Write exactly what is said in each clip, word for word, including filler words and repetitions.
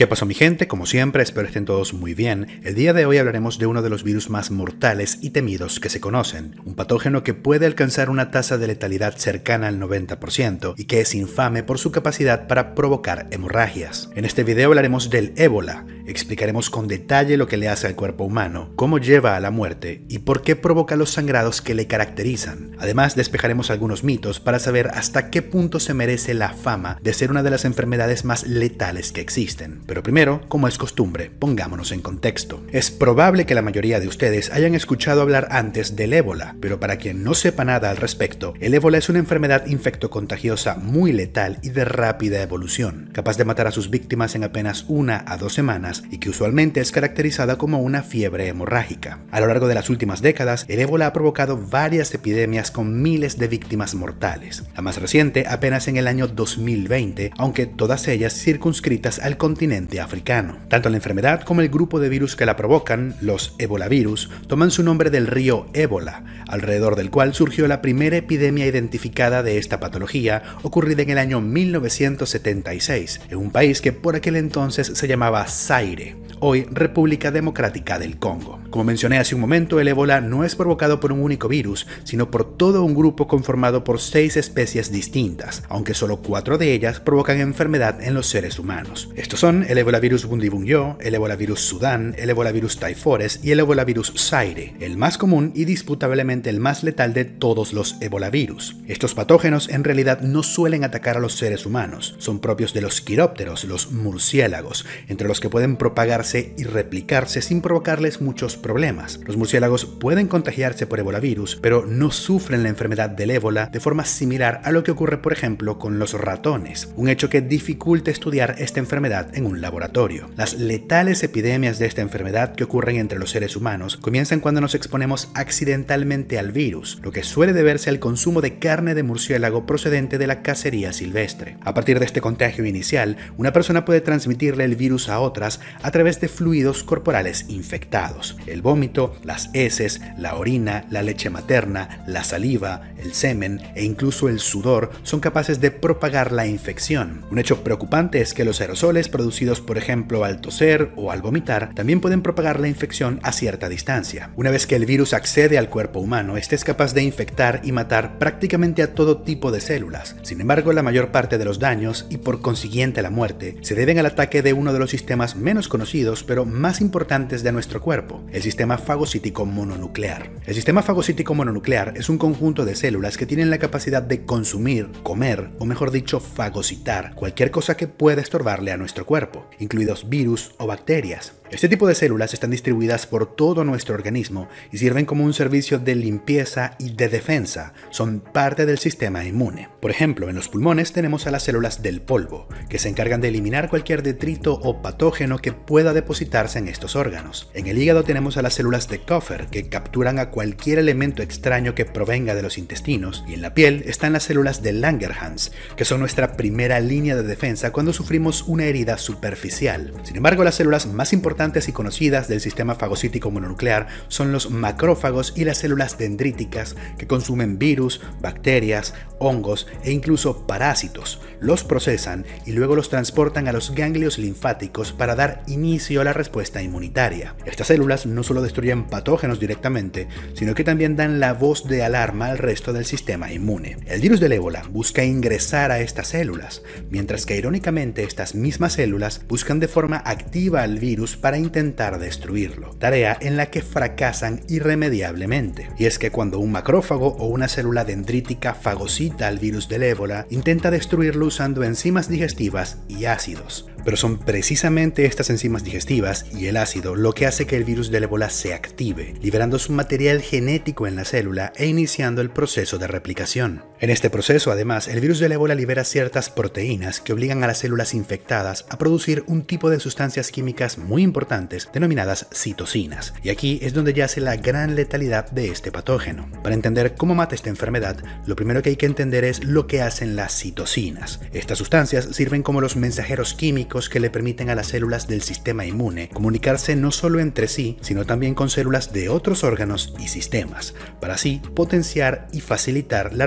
¿Qué pasó, mi gente? Como siempre, espero estén todos muy bien. El día de hoy hablaremos de uno de los virus más mortales y temidos que se conocen, un patógeno que puede alcanzar una tasa de letalidad cercana al noventa por ciento y que es infame por su capacidad para provocar hemorragias. En este video hablaremos del ébola, explicaremos con detalle lo que le hace al cuerpo humano, cómo lleva a la muerte y por qué provoca los sangrados que le caracterizan. Además, despejaremos algunos mitos para saber hasta qué punto se merece la fama de ser una de las enfermedades más letales que existen. Pero primero, como es costumbre, pongámonos en contexto. Es probable que la mayoría de ustedes hayan escuchado hablar antes del ébola, pero para quien no sepa nada al respecto, el ébola es una enfermedad infectocontagiosa muy letal y de rápida evolución, capaz de matar a sus víctimas en apenas una a dos semanas y que usualmente es caracterizada como una fiebre hemorrágica. A lo largo de las últimas décadas, el ébola ha provocado varias epidemias con miles de víctimas mortales. La más reciente apenas en el año dos mil veinte, aunque todas ellas circunscritas al continente africano. Tanto la enfermedad como el grupo de virus que la provocan, los ebolavirus, toman su nombre del río Ébola, alrededor del cual surgió la primera epidemia identificada de esta patología, ocurrida en el año mil novecientos setenta y seis, en un país que por aquel entonces se llamaba Zaire, hoy República Democrática del Congo. Como mencioné hace un momento, el ébola no es provocado por un único virus, sino por todo un grupo conformado por seis especies distintas, aunque solo cuatro de ellas provocan enfermedad en los seres humanos. Estos son el ebolavirus Bundibugyo, el ebolavirus Sudán, el ebolavirus Taifores y el ebolavirus Zaire, el más común y disputablemente el más letal de todos los ebolavirus. Estos patógenos en realidad no suelen atacar a los seres humanos, son propios de los quirópteros, los murciélagos, entre los que pueden propagarse y replicarse sin provocarles muchos problemas. Los murciélagos pueden contagiarse por ebolavirus, pero no sufren la enfermedad del ébola de forma similar a lo que ocurre, por ejemplo, con los ratones, un hecho que dificulta estudiar esta enfermedad en un laboratorio. Las letales epidemias de esta enfermedad que ocurren entre los seres humanos comienzan cuando nos exponemos accidentalmente al virus, lo que suele deberse al consumo de carne de murciélago procedente de la cacería silvestre. A partir de este contagio inicial, una persona puede transmitirle el virus a otras a través de fluidos corporales infectados. El vómito, las heces, la orina, la leche materna, la saliva, el semen e incluso el sudor son capaces de propagar la infección. Un hecho preocupante es que los aerosoles producidos, por ejemplo, al toser o al vomitar, también pueden propagar la infección a cierta distancia. Una vez que el virus accede al cuerpo humano, este es capaz de infectar y matar prácticamente a todo tipo de células. Sin embargo, la mayor parte de los daños, y por consiguiente la muerte, se deben al ataque de uno de los sistemas menos conocidos, pero más importantes de nuestro cuerpo, el sistema fagocítico mononuclear. El sistema fagocítico mononuclear es un conjunto de células que tienen la capacidad de consumir, comer, o mejor dicho, fagocitar cualquier cosa que pueda estorbarle a nuestro cuerpo, incluidos virus o bacterias. Este tipo de células están distribuidas por todo nuestro organismo y sirven como un servicio de limpieza y de defensa. Son parte del sistema inmune. Por ejemplo, en los pulmones tenemos a las células del polvo, que se encargan de eliminar cualquier detrito o patógeno que pueda depositarse en estos órganos. En el hígado tenemos a las células de Kupffer, que capturan a cualquier elemento extraño que provenga de los intestinos. Y en la piel están las células de Langerhans, que son nuestra primera línea de defensa cuando sufrimos una herida superficial. Sin embargo, las células más importantes y conocidas del sistema fagocítico mononuclear son los macrófagos y las células dendríticas, que consumen virus, bacterias, hongos e incluso parásitos, los procesan y luego los transportan a los ganglios linfáticos para dar inicio a la respuesta inmunitaria. Estas células no solo destruyen patógenos directamente, sino que también dan la voz de alarma al resto del sistema inmune. El virus del ébola busca ingresar a estas células, mientras que irónicamente estas mismas células buscan de forma activa al virus para intentar destruirlo, tarea en la que fracasan irremediablemente. Y es que cuando un macrófago o una célula dendrítica fagocita al virus del ébola, intenta destruirlo usando enzimas digestivas y ácidos. Pero son precisamente estas enzimas digestivas y el ácido lo que hace que el virus del ébola se active, liberando su material genético en la célula e iniciando el proceso de replicación. En este proceso, además, el virus del ébola libera ciertas proteínas que obligan a las células infectadas a producir un tipo de sustancias químicas muy importantes denominadas citocinas. Y aquí es donde yace la gran letalidad de este patógeno. Para entender cómo mata esta enfermedad, lo primero que hay que entender es lo que hacen las citocinas. Estas sustancias sirven como los mensajeros químicos que le permiten a las células del sistema inmune comunicarse no solo entre sí, sino también con células de otros órganos y sistemas, para así potenciar y facilitar la respuesta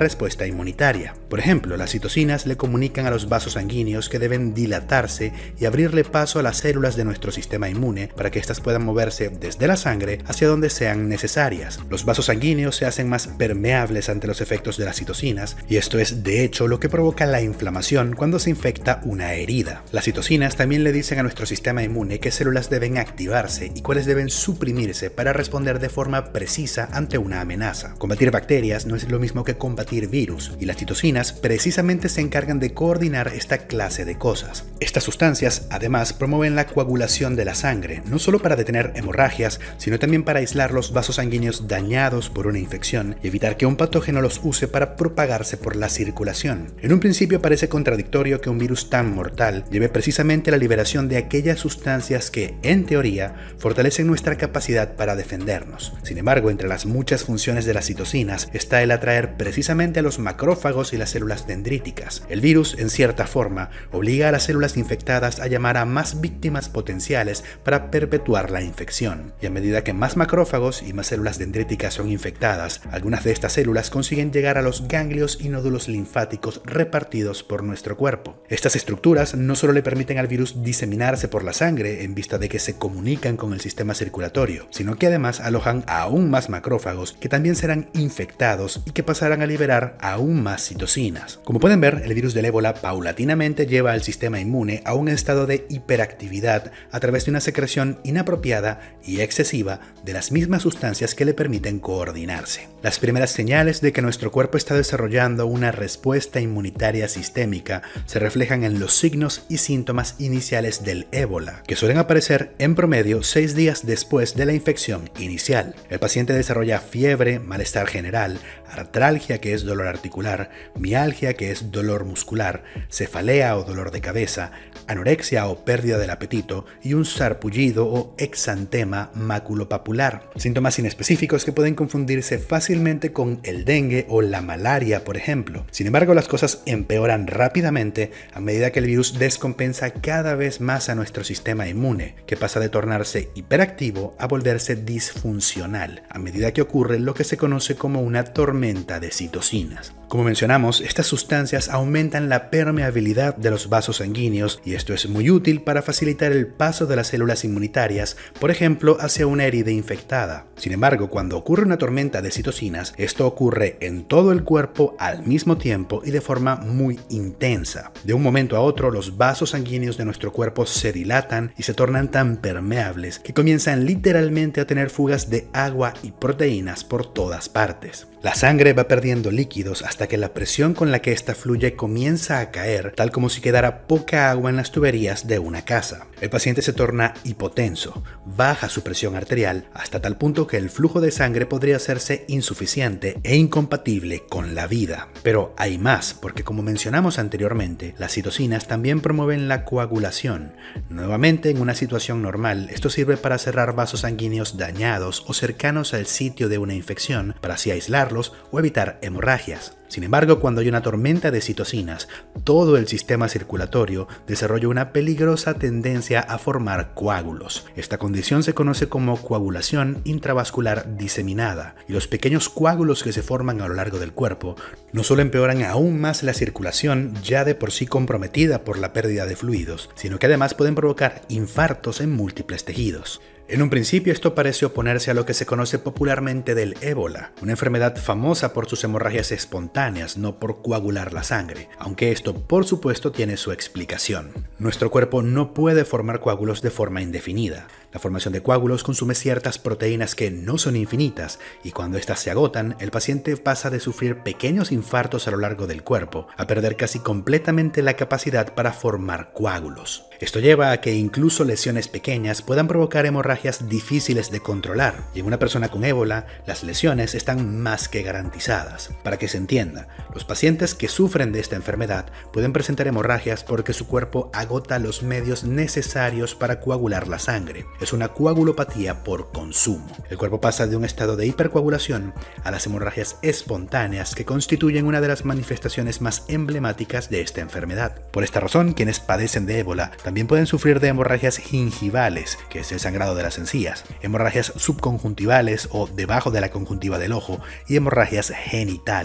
respuesta inmunitaria. Por ejemplo, las citocinas le comunican a los vasos sanguíneos que deben dilatarse y abrirle paso a las células de nuestro sistema inmune para que éstas puedan moverse desde la sangre hacia donde sean necesarias. Los vasos sanguíneos se hacen más permeables ante los efectos de las citocinas y esto es de hecho lo que provoca la inflamación cuando se infecta una herida. Las citocinas también le dicen a nuestro sistema inmune qué células deben activarse y cuáles deben suprimirse para responder de forma precisa ante una amenaza. Combatir bacterias no es lo mismo que combatir virus y las citocinas precisamente se encargan de coordinar esta clase de cosas. Estas sustancias además promueven la coagulación de la sangre, no solo para detener hemorragias, sino también para aislar los vasos sanguíneos dañados por una infección y evitar que un patógeno los use para propagarse por la circulación. En un principio parece contradictorio que un virus tan mortal lleve precisamente la liberación de aquellas sustancias que, en teoría, fortalecen nuestra capacidad para defendernos. Sin embargo, entre las muchas funciones de las citocinas está el atraer precisamente a los macrófagos y las células dendríticas. El virus, en cierta forma, obliga a las células infectadas a llamar a más víctimas potenciales para perpetuar la infección. Y a medida que más macrófagos y más células dendríticas son infectadas, algunas de estas células consiguen llegar a los ganglios y nódulos linfáticos repartidos por nuestro cuerpo. Estas estructuras no solo le permiten al virus diseminarse por la sangre en vista de que se comunican con el sistema circulatorio, sino que además alojan a aún más macrófagos que también serán infectados y que pasarán a liberar aún más citocinas. Como pueden ver, el virus del ébola paulatinamente lleva al sistema inmune a un estado de hiperactividad a través de una secreción inapropiada y excesiva de las mismas sustancias que le permiten coordinarse. Las primeras señales de que nuestro cuerpo está desarrollando una respuesta inmunitaria sistémica se reflejan en los signos y síntomas iniciales del ébola, que suelen aparecer en promedio seis días después de la infección inicial. El paciente desarrolla fiebre, malestar general, artralgia, que es dolor articular, mialgia, que es dolor muscular, cefalea o dolor de cabeza, anorexia o pérdida del apetito y un sarpullido o exantema maculopapular. Síntomas inespecíficos que pueden confundirse fácilmente con el dengue o la malaria, por ejemplo. Sin embargo, las cosas empeoran rápidamente a medida que el virus descompensa cada vez más a nuestro sistema inmune, que pasa de tornarse hiperactivo a volverse disfuncional, a medida que ocurre lo que se conoce como una tormenta de citocinas. Como mencionamos, estas sustancias aumentan la permeabilidad de los vasos sanguíneos y esto es muy útil para facilitar el paso de las células inmunitarias, por ejemplo, hacia una herida infectada. Sin embargo, cuando ocurre una tormenta de citocinas, esto ocurre en todo el cuerpo al mismo tiempo y de forma muy intensa. De un momento a otro, los vasos sanguíneos de nuestro cuerpo se dilatan y se tornan tan permeables que comienzan literalmente a tener fugas de agua y proteínas por todas partes. La sangre va perdiendo líquidos hasta que la presión con la que ésta fluye comienza a caer, tal como si quedara poca agua en las tuberías de una casa. El paciente se torna hipotenso, baja su presión arterial hasta tal punto que el flujo de sangre podría hacerse insuficiente e incompatible con la vida. Pero hay más, porque como mencionamos anteriormente, las citocinas también promueven la coagulación. Nuevamente, en una situación normal, esto sirve para cerrar vasos sanguíneos dañados o cercanos al sitio de una infección, para así aislarlos o evitar hemorragias. Sin embargo, cuando hay una tormenta de citocinas, todo el sistema circulatorio desarrolla una peligrosa tendencia a formar coágulos. Esta condición se conoce como coagulación intravascular diseminada, y los pequeños coágulos que se forman a lo largo del cuerpo no solo empeoran aún más la circulación ya de por sí comprometida por la pérdida de fluidos, sino que además pueden provocar infartos en múltiples tejidos. En un principio esto parece oponerse a lo que se conoce popularmente del ébola, una enfermedad famosa por sus hemorragias espontáneas, no por coagular la sangre, aunque esto por supuesto tiene su explicación. Nuestro cuerpo no puede formar coágulos de forma indefinida. La formación de coágulos consume ciertas proteínas que no son infinitas y cuando éstas se agotan, el paciente pasa de sufrir pequeños infartos a lo largo del cuerpo a perder casi completamente la capacidad para formar coágulos. Esto lleva a que incluso lesiones pequeñas puedan provocar hemorragias difíciles de controlar, y en una persona con ébola, las lesiones están más que garantizadas. Para que se entienda, los pacientes que sufren de esta enfermedad pueden presentar hemorragias porque su cuerpo agota los medios necesarios para coagular la sangre. Es una coagulopatía por consumo. El cuerpo pasa de un estado de hipercoagulación a las hemorragias espontáneas, que constituyen una de las manifestaciones más emblemáticas de esta enfermedad. Por esta razón, quienes padecen de ébola también pueden sufrir de hemorragias gingivales, que es el sangrado de las encías, hemorragias subconjuntivales o debajo de la conjuntiva del ojo, y hemorragias genitales.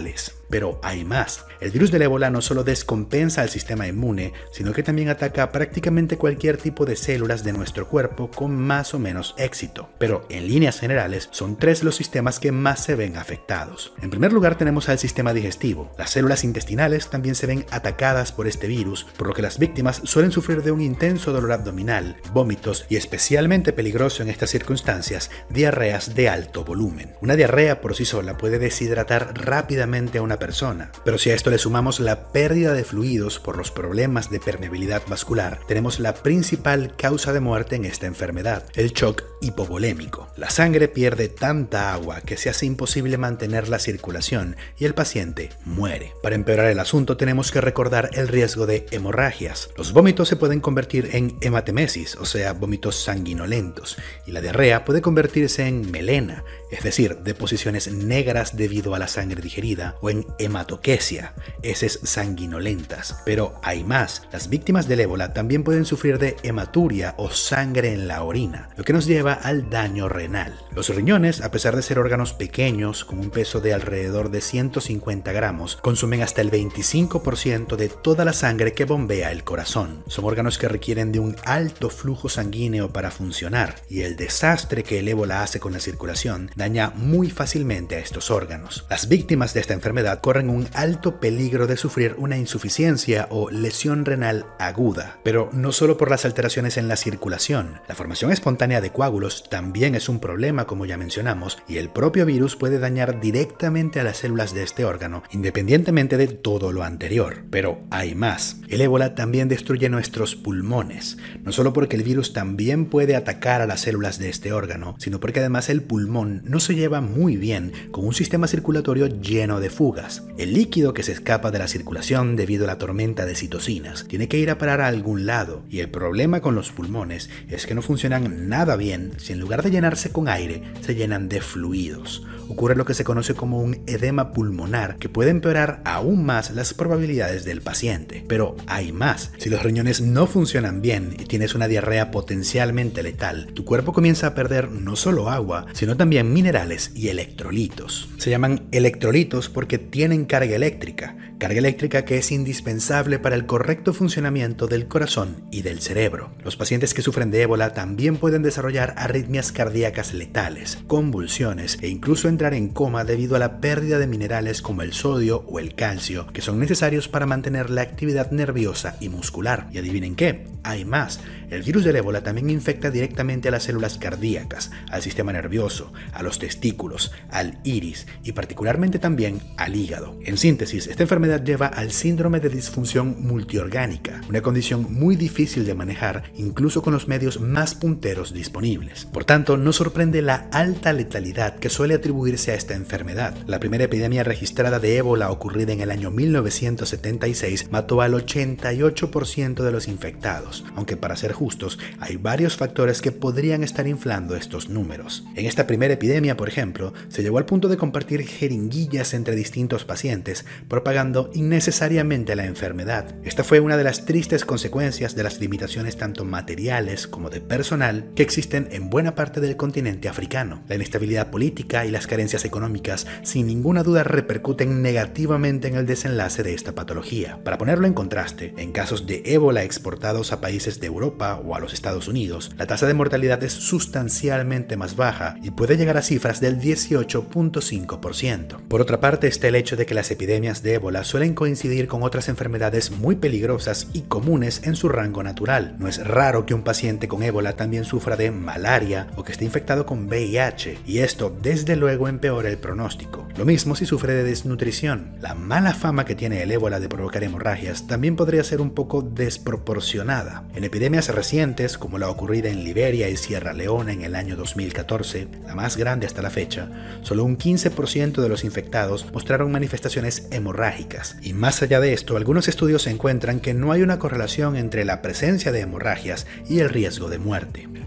Pero hay más. El virus del ébola no solo descompensa el sistema inmune, sino que también ataca prácticamente cualquier tipo de células de nuestro cuerpo con más o menos éxito. Pero en líneas generales son tres los sistemas que más se ven afectados. En primer lugar tenemos al sistema digestivo. Las células intestinales también se ven atacadas por este virus, por lo que las víctimas suelen sufrir de un intenso dolor abdominal, vómitos y, especialmente peligroso en estas circunstancias, diarreas de alto volumen. Una diarrea por sí sola puede deshidratar rápidamente a una persona, pero si a esto le sumamos la pérdida de fluidos por los problemas de permeabilidad vascular, tenemos la principal causa de muerte en esta enfermedad, el shock hipovolémico. La sangre pierde tanta agua que se hace imposible mantener la circulación y el paciente muere. Para empeorar el asunto tenemos que recordar el riesgo de hemorragias. Los vómitos se pueden convertir en hematemesis, o sea, vómitos sanguinolentos, y la diarrea puede convertirse en melena, es decir, deposiciones negras debido a la sangre digerida, o en hematoquesia, heces sanguinolentas. Pero hay más. Las víctimas del ébola también pueden sufrir de hematuria o sangre en la orina, lo que nos lleva al daño renal. Los riñones, a pesar de ser órganos pequeños con un peso de alrededor de ciento cincuenta gramos, consumen hasta el veinticinco por ciento de toda la sangre que bombea el corazón. Son órganos que requieren de un alto flujo sanguíneo para funcionar, y el desastre que el ébola hace con la circulación daña muy fácilmente a estos órganos. Las víctimas de esta enfermedad corren un alto peligro de sufrir una insuficiencia o lesión renal aguda, pero no solo por las alteraciones en la circulación. La formación espontánea de coágulos también es un problema, como ya mencionamos, y el propio virus puede dañar directamente a las células de este órgano, independientemente de todo lo anterior. Pero hay más. El ébola también destruye nuestros pulmones, no solo porque el virus también puede atacar a las células de este órgano, sino porque además el pulmón no se lleva muy bien con un sistema circulatorio lleno de fugas. El líquido que se escapa de la circulación debido a la tormenta de citocinas tiene que ir a parar a algún lado, y el problema con los pulmones es que no funcionan nada bien si en lugar de llenarse con aire se llenan de fluidos. Ocurre lo que se conoce como un edema pulmonar, que puede empeorar aún más las probabilidades del paciente. Pero hay más. Si los riñones no funcionan bien y tienes una diarrea potencialmente letal, tu cuerpo comienza a perder no solo agua, sino también minerales y electrolitos. Se llaman electrolitos porque tienen carga eléctrica, carga eléctrica que es indispensable para el correcto funcionamiento del corazón y del cerebro. Los pacientes que sufren de ébola también pueden desarrollar arritmias cardíacas letales, convulsiones e incluso entrar en coma debido a la pérdida de minerales como el sodio o el calcio, que son necesarios para mantener la actividad nerviosa y muscular. Y adivinen qué, hay más. El virus del ébola también infecta directamente a las células cardíacas, al sistema nervioso, a los testículos, al iris y particularmente también al hígado. En síntesis, esta enfermedad lleva al síndrome de disfunción multiorgánica, una condición muy difícil de manejar incluso con los medios más punteros disponibles. Por tanto, no sorprende la alta letalidad que suele atribuirse a esta enfermedad. La primera epidemia registrada de ébola ocurrida en el año mil novecientos setenta y seis mató al ochenta y ocho por ciento de los infectados, aunque para ser justos, hay varios factores que podrían estar inflando estos números. En esta primera epidemia, por ejemplo, se llegó al punto de compartir jeringuillas entre distintos pacientes, propagando innecesariamente la enfermedad. Esta fue una de las tristes consecuencias de las limitaciones tanto materiales como de personal que existen en buena parte del continente africano. La inestabilidad política y las carencias económicas sin ninguna duda repercuten negativamente en el desenlace de esta patología. Para ponerlo en contraste, en casos de ébola exportados a países de Europa o a los Estados Unidos, la tasa de mortalidad es sustancialmente más baja y puede llegar a cifras del dieciocho punto cinco por ciento. Por otra parte está el hecho de que las epidemias de ébola suelen coincidir con otras enfermedades muy peligrosas y comunes en su rango natural. No es raro que un paciente con ébola también sufra de malaria o que esté infectado con V I H, y esto desde luego empeora el pronóstico. Lo mismo si sufre de desnutrición. La mala fama que tiene el ébola de provocar hemorragias también podría ser un poco desproporcionada. En epidemias recientes, como la ocurrida en Liberia y Sierra Leona en el año dos mil catorce, la más grande hasta la fecha, solo un quince por ciento de los infectados mostraron manifestaciones hemorrágicas. Y más allá de esto, algunos estudios encuentran que no hay una correlación entre la presencia de hemorragias y el riesgo de muerte.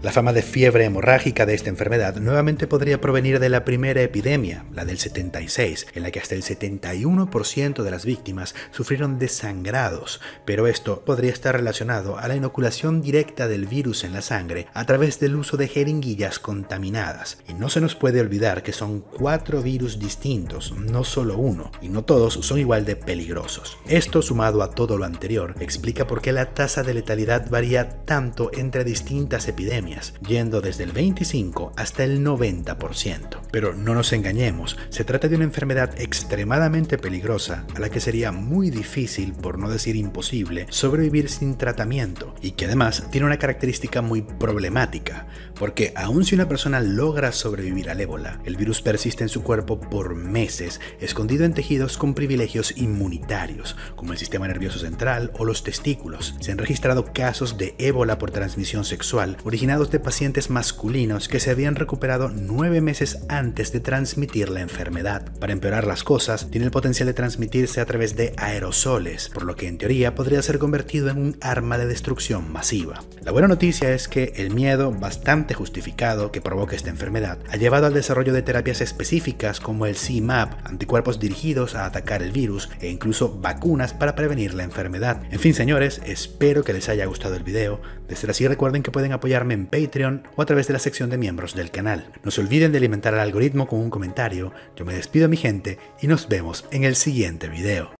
La fama de fiebre hemorrágica de esta enfermedad nuevamente podría provenir de la primera epidemia, la del setenta y seis, en la que hasta el setenta y uno por ciento de las víctimas sufrieron desangrados, pero esto podría estar relacionado a la inoculación directa del virus en la sangre a través del uso de jeringuillas contaminadas. Y no se nos puede olvidar que son cuatro virus distintos, no solo uno, y no todos son igual de peligrosos. Esto, sumado a todo lo anterior, explica por qué la tasa de letalidad varía tanto entre distintas epidemias, yendo desde el veinticinco hasta el noventa por ciento. Pero no nos engañemos, se trata de una enfermedad extremadamente peligrosa a la que sería muy difícil, por no decir imposible, sobrevivir sin tratamiento, y que además tiene una característica muy problemática, porque aun si una persona logra sobrevivir al ébola, el virus persiste en su cuerpo por meses, escondido en tejidos con privilegios inmunitarios, como el sistema nervioso central o los testículos. Se han registrado casos de ébola por transmisión sexual originados de pacientes masculinos que se habían recuperado nueve meses antes de transmitir la enfermedad. Para empeorar las cosas, tiene el potencial de transmitirse a través de aerosoles, por lo que en teoría podría ser convertido en un arma de destrucción masiva. La buena noticia es que el miedo bastante justificado que provoca esta enfermedad ha llevado al desarrollo de terapias específicas como el C M A P, anticuerpos dirigidos a atacar el virus, e incluso vacunas para prevenir la enfermedad. En fin, señores, espero que les haya gustado el video. De ser así, recuerden que pueden apoyarme en Patreon o a través de la sección de miembros del canal. No se olviden de alimentar al algoritmo con un comentario. Yo me despido, mi gente, y nos vemos en el siguiente video.